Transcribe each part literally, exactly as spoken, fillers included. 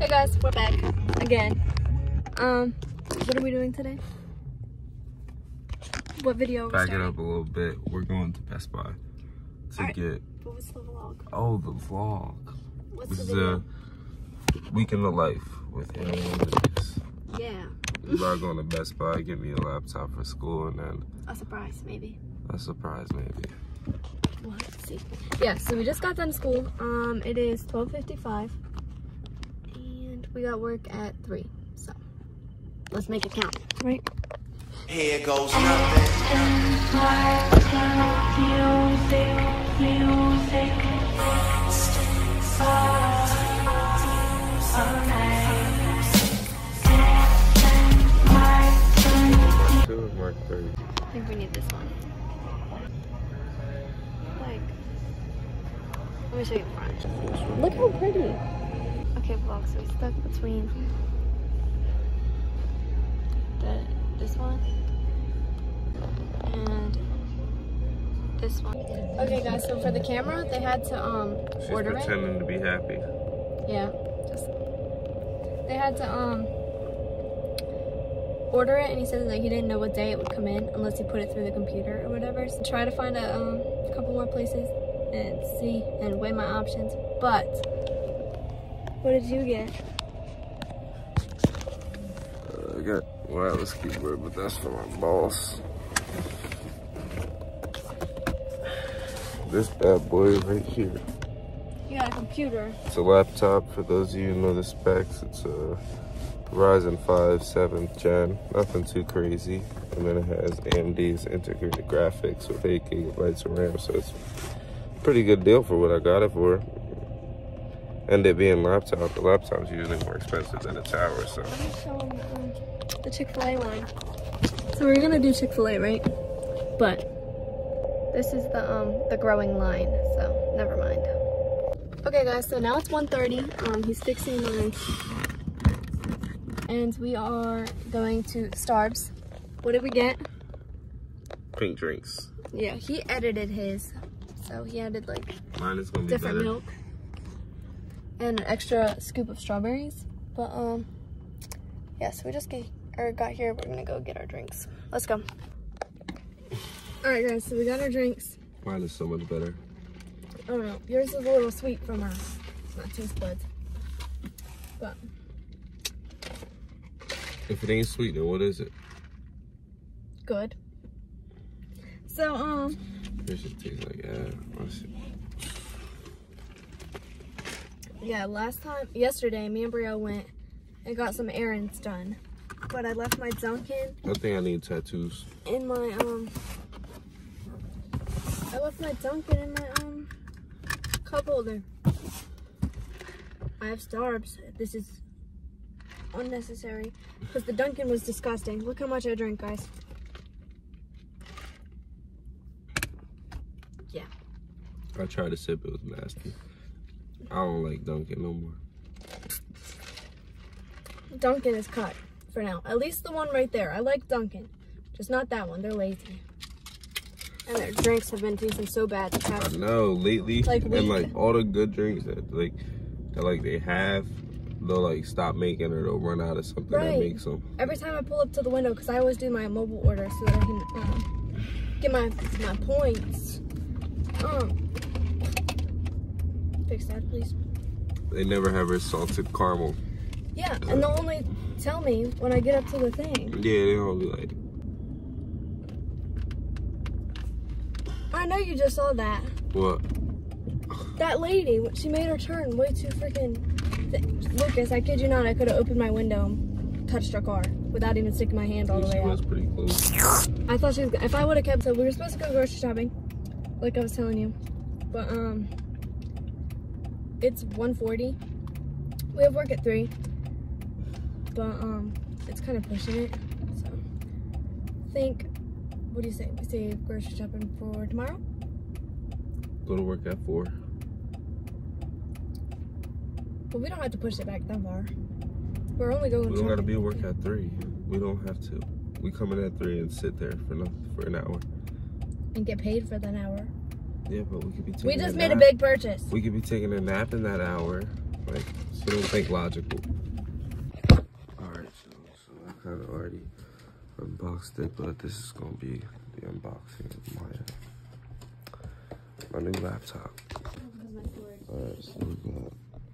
Hey guys, we're back again. Um, what are we doing today? What video are we Back starting? it up a little bit. We're going to Best Buy to right. get. What was the vlog? Oh, the vlog. What's this the is video? a week in the life with Amy and Denise. Yeah. We are going to Best Buy, get me a laptop for school, and then A surprise, maybe. a surprise, maybe. We'll have to see. Yeah, so we just got done school. Um, it is twelve fifty-five, and we got work at three. So let's make it count, right? Here goes nothing. Music, music. Two is Mark thirty. I think we need this one. Like, let me show you the front. Look how pretty. Okay, vlog. So we stuck between the this one and this one. Okay, guys. So for the camera, they had to um She's order pretending it. to be happy. Yeah, just they had to um order it, and he said that he didn't know what day it would come in unless he put it through the computer or whatever. So try to find a um, couple more places and see and weigh my options. But what did you get? Uh, I got wireless keyboard, but that's for my boss. This bad boy right here. You got a computer. It's a laptop. For those of you who know the specs, it's a Ryzen five seventh gen, nothing too crazy. And then it has A M D's integrated graphics with eight gigabytes of RAM, so it's a pretty good deal for what I got it for. And it being laptop, the laptop's usually more expensive than a tower, so. Let me show them um, the Chick-fil-A line. So we're gonna do Chick-fil-A, right? But this is the um the growing line, so never mind. Okay guys, so now it's one thirty. Um, he's fixing mine. And we are going to Starbucks. What did we get? Pink drinks. Yeah, he edited his. So he added like Mine is gonna be different better. milk. And an extra scoop of strawberries. But um yeah, so we just get or got here. We're gonna go get our drinks. Let's go. Alright guys, so we got our drinks. Mine is so much better. I don't know. Yours is a little sweet from our not taste buds. But If it ain't sweet, then what is it? good. So um It should taste like yeah. yeah, last time yesterday me and Brielle went and got some errands done. But I left my Dunkin' I think I need tattoos. in my um I left my Dunkin' in my um cup holder. I have Starbucks. This is unnecessary because the Dunkin' was disgusting. Look how much I drank, guys. Yeah. I tried to sip, it was nasty. I don't like Dunkin' no more. Dunkin' is cut for now. At least the one right there. I like Dunkin'. Just not that one. They're lazy. And their drinks have been tasting so bad. The I past, know, lately, Like and weed. like all the good drinks that like that like they have, they'll like stop making or they'll run out of something that Right. makes them. every time I pull up to the window, because I always do my mobile order so that I can um, get my my points. Um, fix that, please. They never have a salted caramel. Yeah, and they'll only tell me when I get up to the thing. Yeah, they don't be like. I know you just saw that. What? That lady, she made her turn way too freaking. Lucas, I kid you not, I could have opened my window and touched her car without even sticking my hand all the She way was out. pretty close. I thought she was. If I would have kept, so we were supposed to go grocery shopping, like I was telling you, but um, it's one forty. We have work at three, but um, it's kind of pushing it. So, I think. What do you say? We say grocery shopping for tomorrow? Go to work at four. But we don't have to push it back that far. We're only going. We don't gotta shopping. be at work at three. We don't have to. We come in at three and sit there for nothing for an hour. And get paid for that hour. Yeah, but we could be taking We just a made nap. a big purchase. We could be taking a nap in that hour. Like, Like, so don't think logical. Alright, so, so I kind of already unboxed it, but this is going to be the unboxing of my, uh, my new laptop. Alright, so we got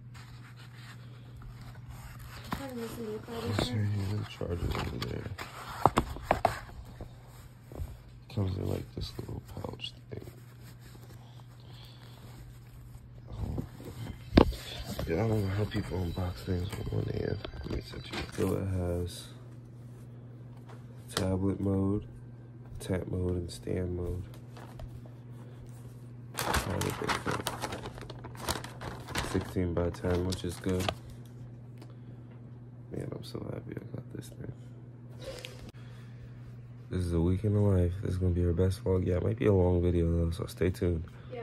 this right here, the charger over there. Comes in like this little pouch thing. Um, yeah, I don't know how people unbox things with one hand. Let me set you. So it has tablet mode, tap mode, and stand mode. sixteen by ten, which is good. Man, I'm so happy I got this thing. This is a week in the life. This is gonna be our best vlog. Yeah, it might be a long video though, so stay tuned. Yeah.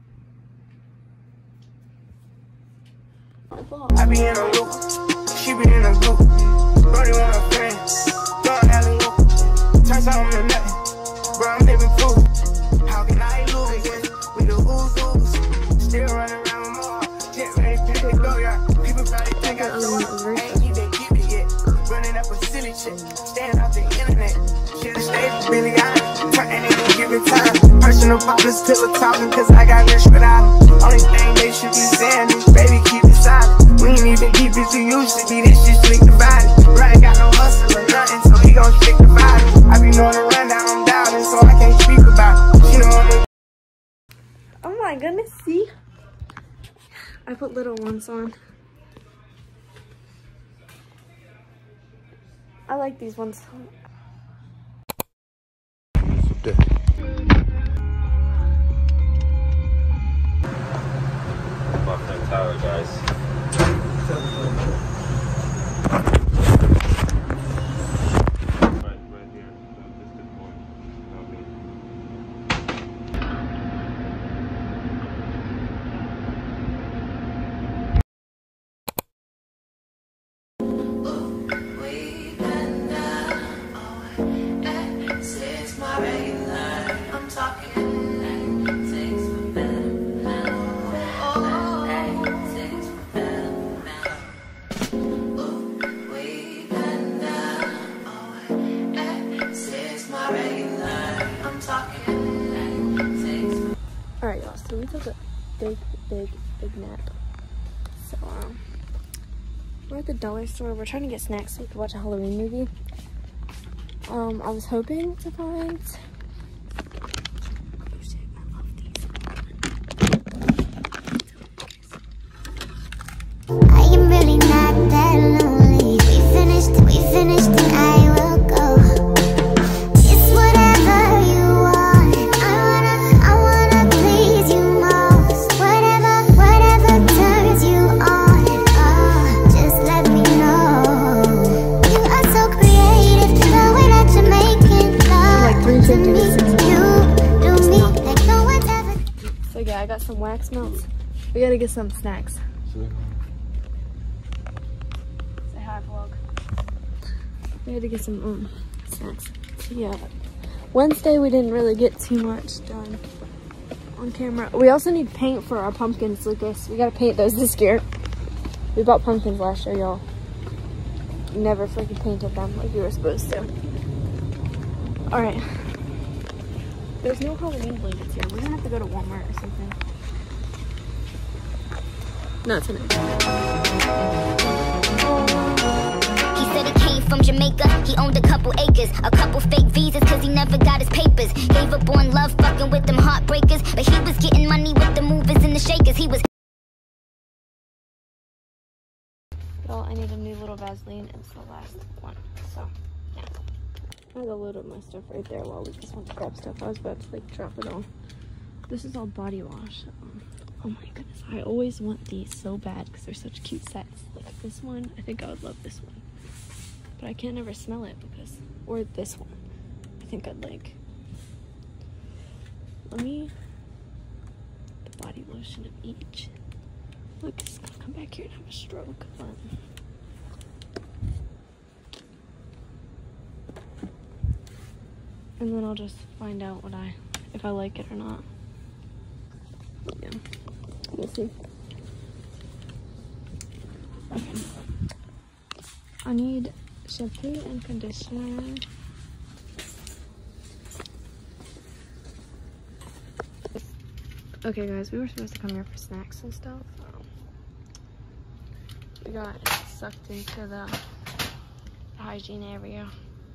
I be in a loop, she be in a group. Brody want a friend, don't alley loop. Turns out I'm the nothing, bro, I'm living proof. How can I lose? We the ooze ooze, still running around more. Get ready, pick the go, yeah. People probably think I do it. Ain't even keep it yet. Running up a silly shit, staying off the internet. Should've stayed really honest, turn ain't even give it time. Personal problems, pillow talking, cause I got rich without them. Only thing they should be saying is, baby, keep it silent. We ain't even keep it too used to be, this shit slick divided. Right, got no hustle or nothing, so he gon' stick divided. I be knowing the rundown, I'm doubting, so I can't speak about it. She don't wanna. Oh my goodness, see? I put little ones on. I like these ones. My friend Tyler, guys. Right, right here. This good point. Not me. I'm talking. Alright, y'all, so we took a big, big, big nap. So, um, we're at the dollar store. We're trying to get snacks so we can watch a Halloween movie. Um, I was hoping to find... Oh shit, I love these. I am really not that lonely. We finished, we finished, and I will go. It's whatever you want. I wanna, I wanna please you most. Whatever, whatever turns you on. Oh, just let me know. You are so creative, the way that you're making love Like three to me. fifty. You do me like no one's ever. So yeah, I got some wax melts. We gotta get some snacks. Say hi, vlog. We had to get some um, snacks. So yeah, Wednesday we didn't really get too much done on camera. We also need paint for our pumpkins, Lucas. We gotta paint those this year. We bought pumpkins last year, y'all. Never freaking painted them like we were supposed to. All right. There's no Halloween blankets here. We're gonna have to go to Walmart or something. Not tonight. He said he came from Jamaica, he owned a couple acres, a couple fake visas cause he never got his papers. Gave up on love, fucking with them heartbreakers, but he was getting money with the movers and the shakers. He was... Well, I need a new little Vaseline. It's the last one, so yeah. I had a load of my stuff right there while we just went to grab stuff. I was about to like drop it all. This is all body wash. Um, oh my goodness, I always want these so bad because they're such cute sets. Like this one, I think I would love this one. But I can't ever smell it because, or this one. I think I'd like. Let me, the body lotion of each. Look, it's gonna come back here and have a stroke. But and then I'll just find out what I, if I like it or not. Yeah, we'll see. I need shampoo and conditioner. Okay guys, we were supposed to come here for snacks and stuff. Um, we got sucked into the hygiene area,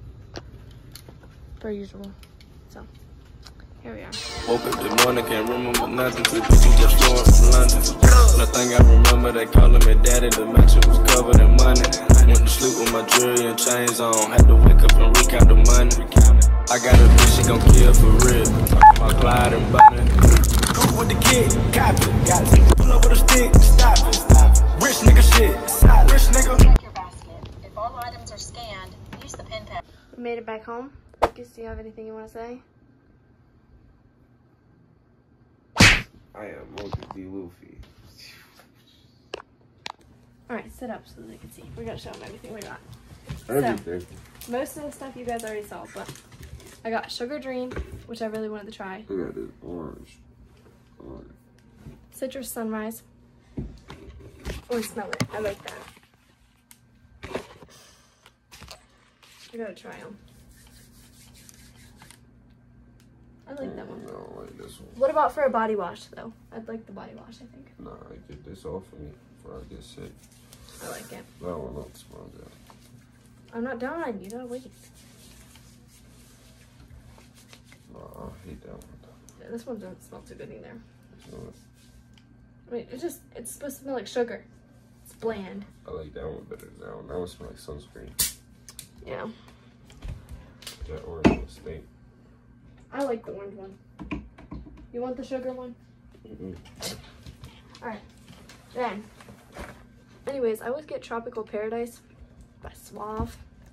per usual. So, here we are. Woke up this morning, can't remember nothing. Two bitches just flowing from London. Nothing I remember, they calling me daddy. The mansion was covered in money. Went to sleep with my jewelry and chains on. Had to wake up and recount the money. I got a bitch, she gon' kill for real. My Clyde and Bonnie. Cool with the kid, copy, got it. Pull up with a stick, stop it, stop it. Rich nigga shit, side rich nigga. Check your basket. If all items are scanned, use the pin pad. We made it back home. Lucas, do you have anything you want to say? I am Monkey D. Luffy. Alright, sit up so they can see. We're gonna show them everything we got. Everything. So, most of the stuff you guys already saw, but I got Sugar Dream, which I really wanted to try. Look at this orange. Orange. Citrus Sunrise. Oh, smell it. I like that. I gotta try them. I like that one. I don't like this one. What about for a body wash, though? I'd like the body wash, I think. Nah, I get this off of me before I get sick. I like it. That one don't smell good. I'm not done. You gotta wait. Nah, I hate that one. Yeah, this one doesn't smell too good either. Smell it. I mean, it's just, it's supposed to smell like sugar. It's bland. I like that one better than that one. That one smells like sunscreen. Yeah. That orange one stink. I like the orange one. You want the sugar one? Mm-hmm. Alright. Then, anyways, I always get Tropical Paradise by Suave.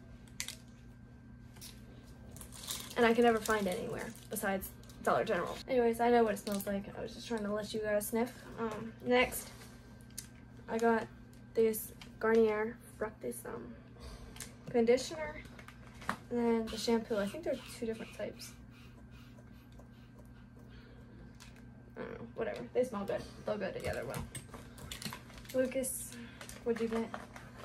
And I can never find it anywhere besides Dollar General. Anyways, I know what it smells like. I was just trying to let you guys sniff. Um, next, I got this Garnier Fructis um, conditioner. And then the shampoo. I think there's two different types. I don't know, whatever. They smell good. They'll go together well. Lucas, what'd you get?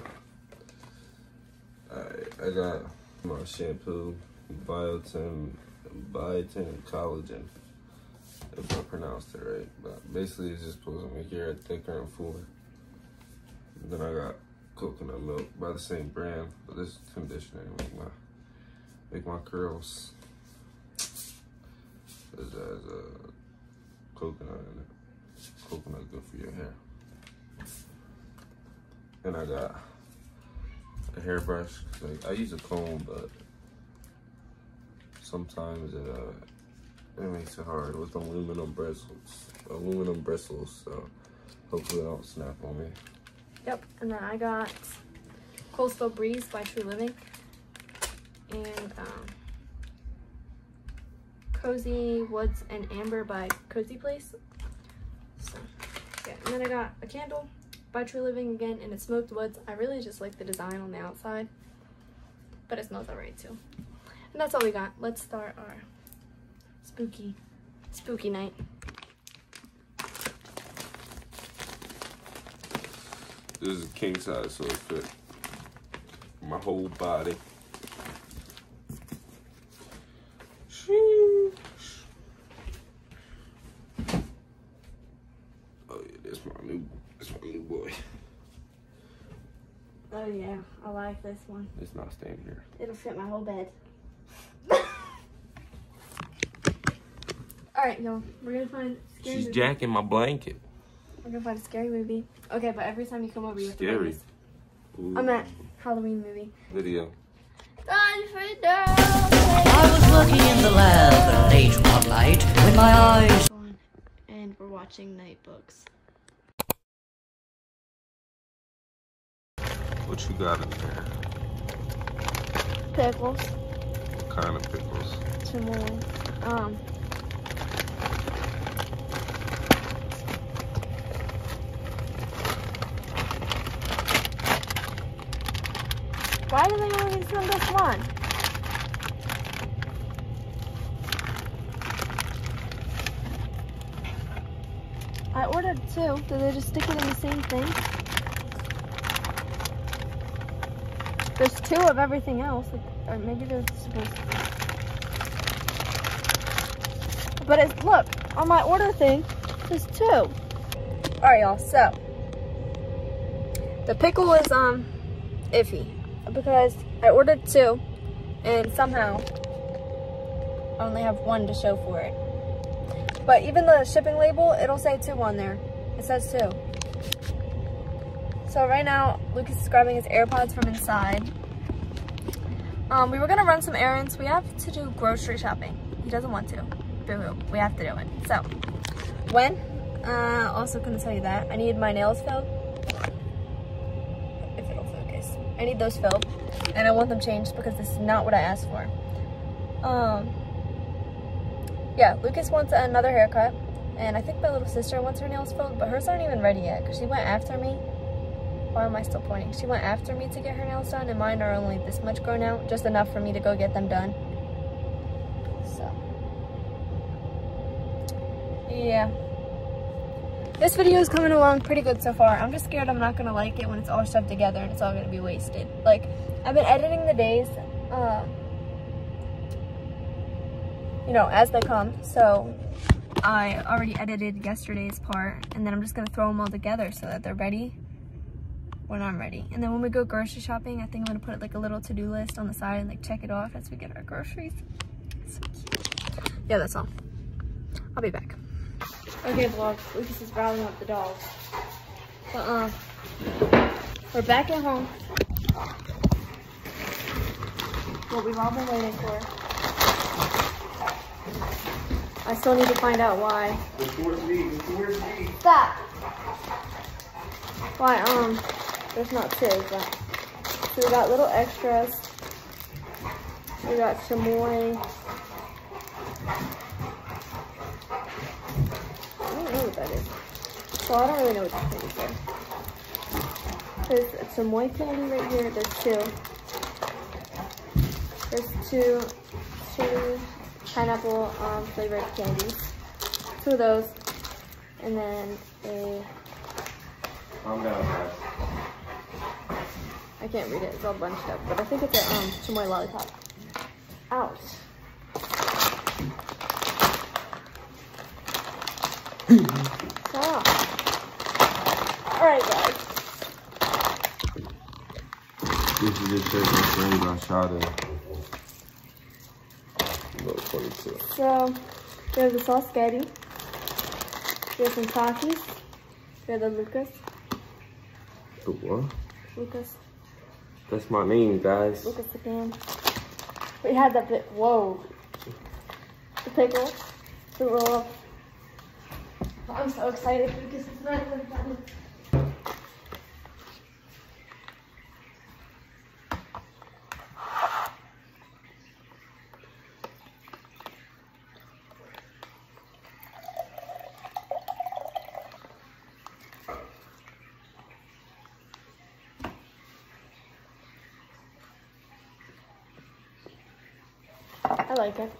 Alright, I got my shampoo, biotin, biotin collagen, if I pronounced it right. But basically it's just supposed to make your hair thicker and fuller. And then I got coconut milk by the same brand, but this conditioner make my make my curls. It has a coconut in it. Coconut good for your hair. And I got a hairbrush. Like, I use a comb, but sometimes it uh it makes it hard with aluminum bristles. Aluminum bristles, so hopefully it don't snap on me. Yep, and then I got Coastal Breeze by True Living. And um, Cozy Woods and Amber by Cozy Place. So, yeah, and then I got a candle by True Living again, and it's Smoked Woods. I really just like the design on the outside, but it smells alright too. And that's all we got. Let's start our spooky, spooky night. This is a king size, so it fit my whole body. Oh yeah, this my new, this my new boy. Oh yeah, I like this one. It's not staying here. It'll fit my whole bed. Alright, y'all, we're gonna find a scary She's movie. jacking my blanket. We're gonna find a scary movie. Okay, but every time you come over, you have to Scary. win this. Ooh. I'm at Halloween movie. Video. Time for down. I was working in the lab late one night when my eyes... And we're watching Night Books. What you got in there? Pickles. What kind of pickles? Chamoy. Um. Why do they only send us one? I ordered two. Did they just stick it in the same thing? There's two of everything else, like, or maybe there's supposed to be. But it's, look, on my order thing, there's two. All right, y'all, so. The pickle is, um, iffy. Because I ordered two, and somehow I only have one to show for it. But even the shipping label, it'll say two on there. It says two. So right now, Lucas is grabbing his AirPods from inside. Um, we were gonna run some errands. We have to do grocery shopping. He doesn't want to. Boo-hoo. We have to do it. So, when? Uh, also gonna tell you that. I need my nails filled. If it'll focus. I need those filled. And I want them changed because this is not what I asked for. Um, yeah, Lucas wants another haircut. And I think my little sister wants her nails filled, but hers aren't even ready yet because she went after me. Why am I still pointing? She went after me to get her nails done, and mine are only this much grown out, just enough for me to go get them done. So, yeah. This video is coming along pretty good so far. I'm just scared I'm not gonna like it when it's all shoved together and it's all gonna be wasted. Like, I've been editing the days, um, you know, as they come, so I already edited yesterday's part, and then I'm just gonna throw them all together so that they're ready when I'm ready. And then when we go grocery shopping, I think I'm gonna put like a little to-do list on the side and like check it off as we get our groceries. So cute. Yeah, that's all. I'll be back. Okay, vlog. Lucas is rounding up the dogs. So, uh, we're back at home. What we've all been waiting for. I still need to find out why. Stop! Why, um, there's not two, but. So we got little extras. We got chamoy. I don't know what that is. So I don't really know what this thing is. There's a chamoy candy right here. There's two. There's two chili pineapple um, flavored candies. Two of those. And then a... Calm down, guys. I can't read it. It's all bunched up. But I think it's a um, chamoy lollipop. Ouch. Stop. Alright, guys. This is just taking things I shot in. twenty-two. So, there's the sauce spaghetti. There's some Takis. There's the Lucas. The what? Lucas. That's my name, guys. Lucas again. We had that bit. Whoa. The pickle. The roll up. I'm so excited because it's not even done. I like it.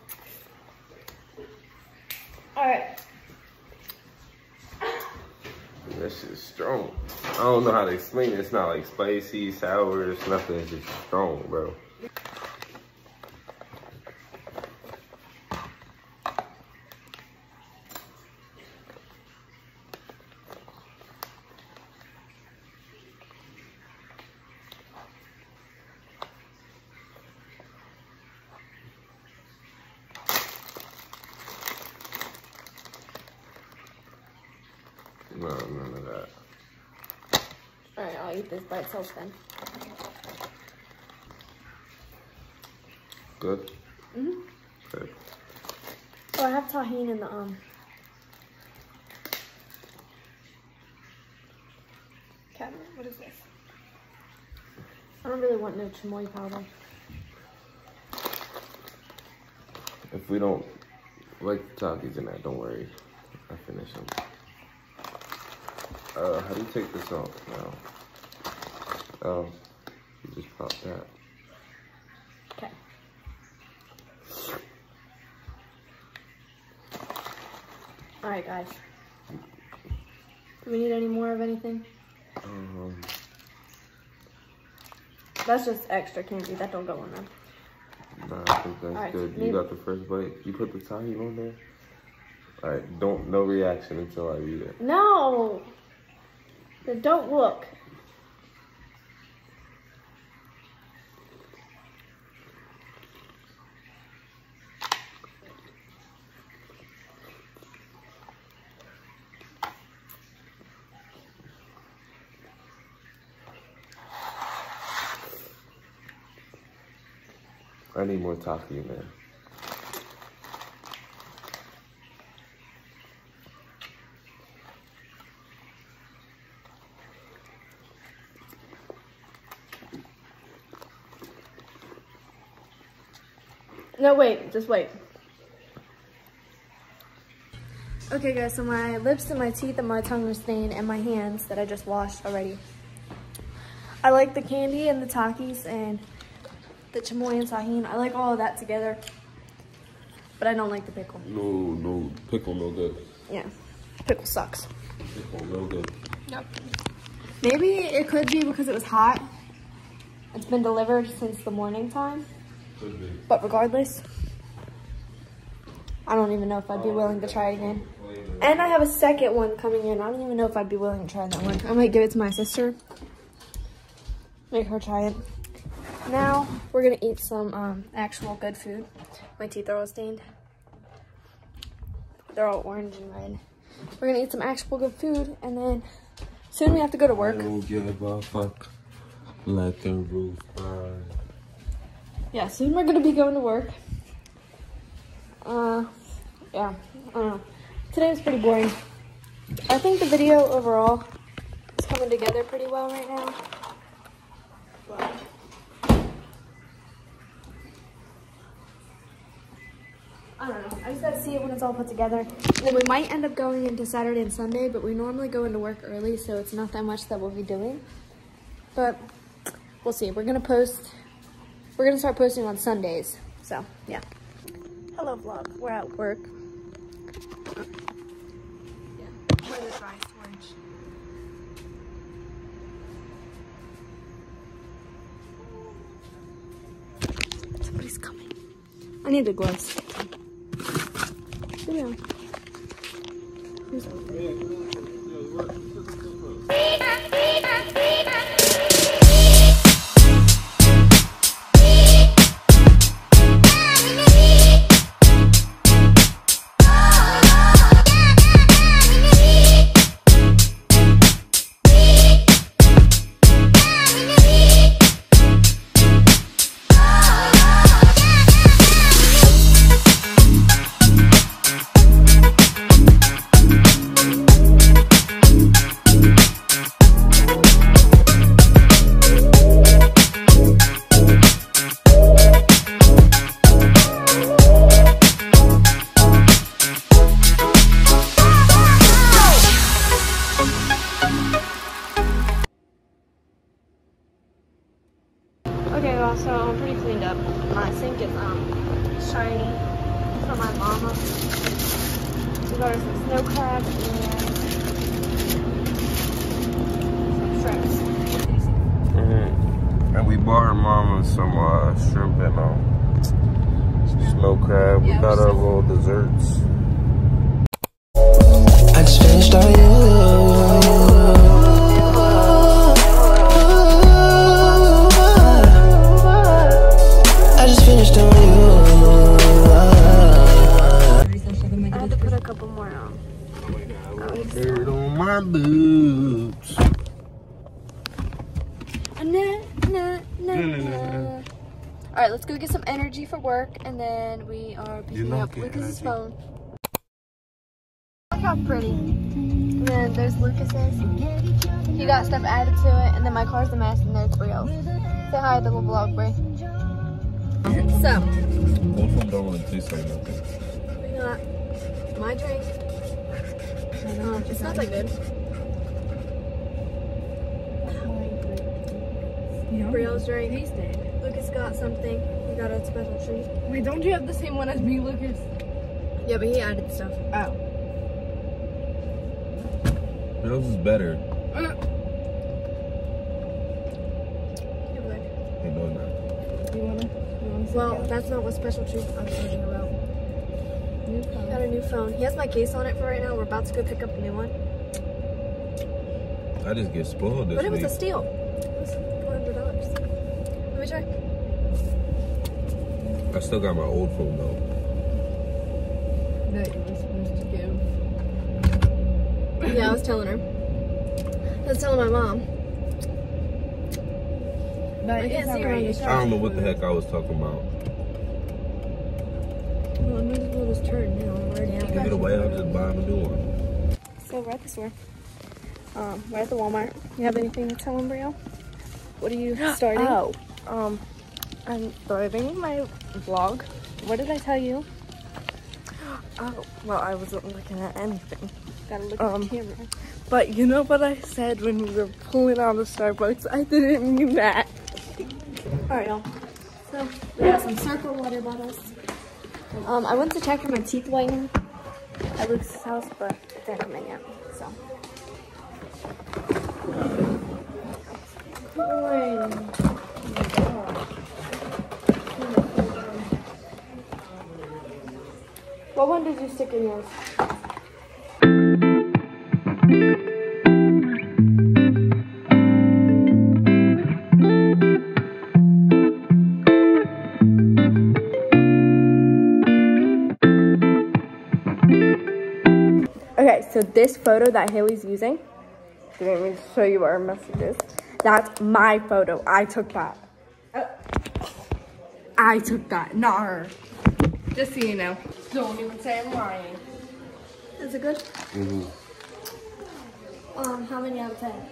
All right. That shit's strong. I don't know how to explain it. It's not like spicy, sour, it's nothing. It's just strong, bro. No, none of that. Alright, I'll eat this by itself then. Good? Mm-hmm. Good. Oh, I have tahini in the, um... cabinet. What is this? I don't really want no chamoy powder. If we don't like the Takis in that, don't worry. I finish them. Uh, how do you take this off now? Oh, you just pop that. Okay. Alright, guys. Do we need any more of anything? Um, That's just extra candy. That don't go in there. Nah, I think that's right, good. maybe. You got the first bite. You put the tahini on there? Alright, don't, no reaction until I read it. No! Then don't look. I need more tahini, man. No, wait, just wait. Okay guys, so my lips and my teeth and my tongue are stained and my hands that I just washed already. I like the candy and the Takis and the chamoy and tahini. I like all of that together, but I don't like the pickle. No, no, pickle no good. Yeah, pickle sucks. Pickle no good. Yep. Maybe it could be because it was hot. It's been delivered since the morning time. Could be. But regardless, I don't even know if I'd be willing to try it again. And I have a second one coming in. I don't even know if I'd be willing to try that one. I might give it to my sister. Make her try it. Now, we're gonna eat some um, actual good food. My teeth are all stained. They're all orange and red. We're gonna eat some actual good food, and then soon we have to go to work. I don't give a fuck. Let the roof burn. Yeah, soon we're gonna be going to work. Uh, yeah, I don't know. Today was pretty boring. I think the video overall is coming together pretty well right now. But I don't know. I just gotta see it when it's all put together. And then we might end up going into Saturday and Sunday, but we normally go into work early, so it's not that much that we'll be doing. But we'll see. We're gonna post. We're gonna start posting on Sundays. So yeah. Hello vlog. We're at work. Yeah. We're in the dry storage. Somebody's coming. I need the gloves. Yeah. Who's over there? Okay, well, so I'm pretty cleaned up. My sink is um shiny from my mama. We got her some snow crabs and some shrimps. Mm-hmm. And we bought her mama some uh, shrimp and um, snow crab. Yeah, we got we're our so- little desserts. I just finished on you. I just finished on you. I had to put a couple more on. Dirt on my boobs. Na, na, na, na. All right, let's go get some energy for work, and then we are picking not up get Lucas's energy. phone. Look how pretty. And then there's Lucas's. He got stuff added to it, and then my car's a mess, and there's Brielle. Say hi to the little vlog, Bri. So, Both of them don't want to taste like nothing. we got my drink. Um, it's not that good. Brielle's drink. Lucas got something. He got a special treat. Wait, don't you have the same one as me, Lucas? Yeah, but he added stuff. Oh. Yours is better. Give it back. Well, that's not what special treat I'm talking about. New phone. Got a new phone. He has my case on it for right now. We're about to go pick up a new one. I just get spoiled this But it was week. a steal. It was four hundred dollars. Let me try. I still got my old phone though. That you were supposed to give. Yeah, I was telling her. I was telling my mom. But I can't see her on the I shot. don't know what the heck I was talking about. Well, I might as well just turn now. I'm already out. Give it away, I'll just buy him a new one. So we're at the store. Um, we're at the Walmart. You have anything to tell them, Brielle? What are you starting? Oh, um, I'm starting my vlog. What did I tell you? Oh, well, I wasn't looking at anything. Gotta look Um, at the camera. But you know what I said when we were pulling out of Starbucks? I didn't mean that. Alright, y'all. So, we got some Circle water bottles. Um, I went to check for my teeth whitening at Luke's house, but it didn't come in yet. So. Corn. What one did you stick in yours? Okay, so this photo that Haley's using, didn't mean to show you our messages. That's my photo. I took that. Uh, I took that, not her. Just so you know. Don't even say I'm lying. Is it good? Mm-hmm. Um, how many out of ten?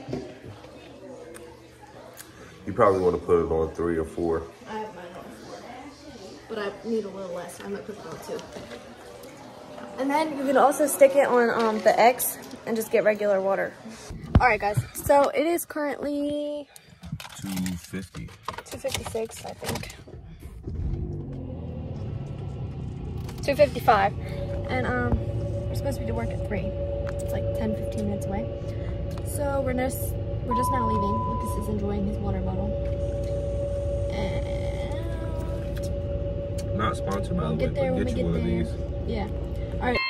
You probably want to put it on three or four. I have mine on four. But I need a little less. I'm gonna put it on two. And then you can also stick it on um, the X and just get regular water. All right, guys. So it is currently two fifty. two fifty-six, I think. two fifty-five. And um, we're supposed to be to work at three. It's like ten, fifteen minutes away. So we're just, we're just now leaving. Lucas is enjoying his water bottle. And Not sponsored by the we'll way, get there but when get we you get one there. of these. Yeah. All right.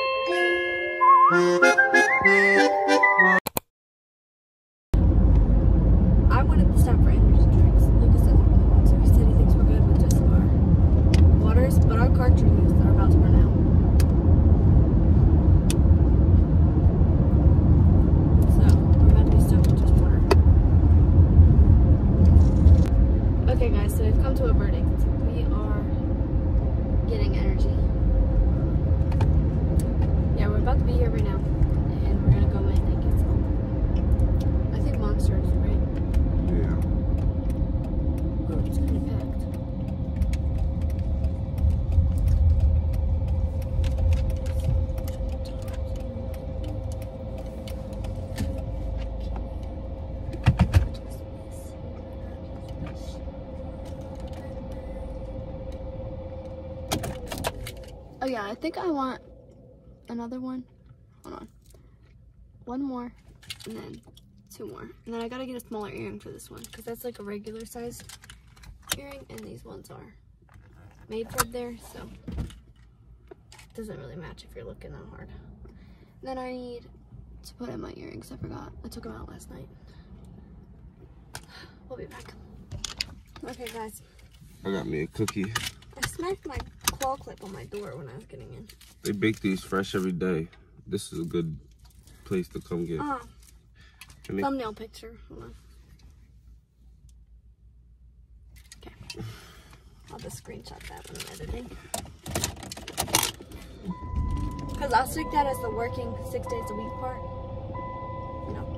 I wanted to stop for energy drinks. Lucas doesn't really want to. He said he thinks we're good with just our waters, but our cartridges are about to run out. So we're about to be stuck with just water. Okay, guys. So we've come to a verdict. We are getting energy. Yeah, we're about to be here right now, and we're gonna go in and get some. I think Monsters, right? Yeah. Oh, it's kind of packed. Oh yeah, I think I want another one. Hold on. One more, and then two more. And then I gotta get a smaller earring for this one, because that's like a regular size earring, and these ones are made for there, so it doesn't really match if you're looking that hard. And then I need to put in my earrings. I forgot. I took them out last night. We'll be back. Okay, guys. I got me a cookie. I smacked my claw clip on my door when I was getting in. They bake these fresh every day. This is a good place to come get. Ah, Can they- thumbnail picture. Hold on. Okay. I'll just screenshot that when I'm editing. Because I'll stick that as the working six days a week part. No.